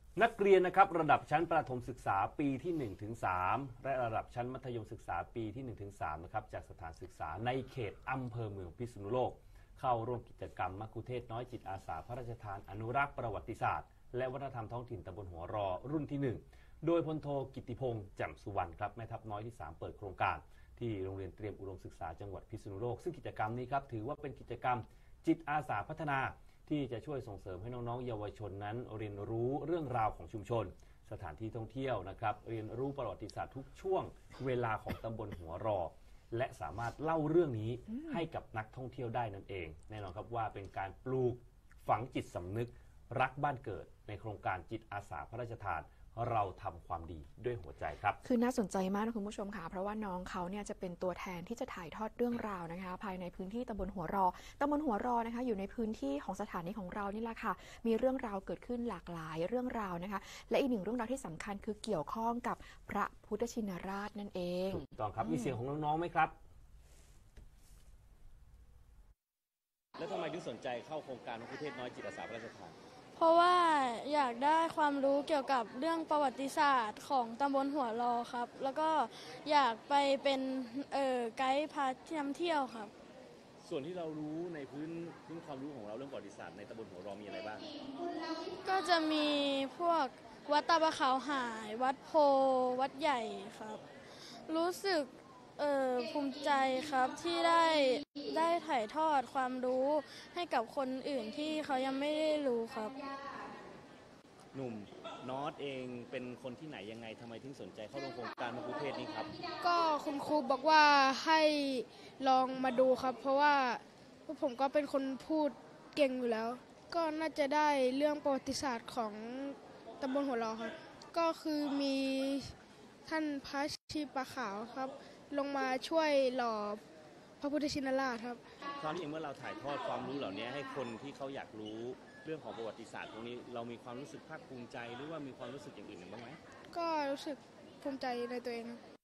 นักเรียนนะครับระดับชั้นประถมศึกษาปีที่1ถึง3และระดับชั้นมัธยมศึกษาปีที่1ถึง3นะครับจากสถานศึกษาในเขตอำเภอเมืองพิษณุโลกเข้าร่วมกิจกรรมมัคคุเทศก์น้อยจิตอาสาพระราชทานอนุรักษ์ประวัติศาสตร์และวัฒนธรรมท้องถิ่นตำบลหัวรอรุ่นที่1โดยพลโทกิตติพงษ์แจ่มสุวรรณครับแม่ทัพน้อยที่3เปิดโครงการที่โรงเรียนเตรียมอุดมศึกษาจังหวัดพิษณุโลกซึ่งกิจกรรมนี้ครับถือว่าเป็นกิจกรรมจิตอาสาพัฒนาที่จะช่วยส่งเสริมให้น้องๆเยาวชนนั้นเรียนรู้เรื่องราวของชุมชนสถานที่ท่องเที่ยวนะครับเรียนรู้ประวัติศาสตร์ทุกช่วงเวลาของตำบลหัวรอและสามารถเล่าเรื่องนี้ให้กับนักท่องเที่ยวได้นั่นเองแน่นอนครับว่าเป็นการปลูกฝังจิตสำนึกรักบ้านเกิดในโครงการจิตอาสาพระราชทานเราทำความดีด้วยหัวใจครับคือน่าสนใจมากนะคุณผู้ชมค่ะเพราะว่าน้องเขาเนี่ยจะเป็นตัวแทนที่จะถ่ายทอดเรื่องราวนะคะภายในพื้นที่ตำบลหัวรอนะคะอยู่ในพื้นที่ของสถานีของเรานี่แหละค่ะมีเรื่องราวเกิดขึ้นหลากหลายเรื่องราวนะคะและอีกหนึ่งเรื่องราวที่สำคัญคือเกี่ยวข้องกับพระพุทธชินราชนั่นเองถูกต้องครับมีเสียงของน้องๆไหมครับแล้วทำไมถึงสนใจเข้าโครงการมัคคุเทศก์น้อยจิตอาสาพระราชทานเพราะว่าอยากได้ความรู้เกี่ยวกับเรื่องประวัติศาสตร์ของตำบลหัวรอครับแล้วก็อยากไปเป็นไกด์พาท่องเที่ยวครับส่วนที่เรารู้ในพื้นความรู้ของเราเรื่องประวัติศาสตร์ในตำบลหัวรอมีอะไรบ้างก็จะมีพวกวัดตาบะขาวหายวัดโพวัดใหญ่ครับรู้สึกภูมิใจครับที่ได้ถ่ายทอดความรู้ให้กับคนอื่นที่เขายังไม่ได้รู้ครับหนุ่มนอตเองเป็นคนที่ไหนยังไงทำไมถึงสนใจเข้าร่วมโครงการมัคคุเทศก์นี้ครับก็คุณครูบอกว่าให้ลองมาดูครับเพราะว่าผมก็เป็นคนพูดเก่งอยู่แล้วก็น่าจะได้เรื่องประวัติศาสตร์ของตำบลหัวเราะครับก็คือมีท่านพระชีปะขาวครับลงมาช่วยหล่อพระพุทธชินราชครับคราวนี้เมื่อเราถ่ายทอดความรู้เหล่านี้ให้คนที่เขาอยากรู้เรื่องของประวัติศาสตร์ตรงนี้เรามีความรู้สึกภาคภูมิใจหรือว่ามีความรู้สึกอย่างอื่นบ้างไหมก็รู้สึกภูมิใจในตัวเอง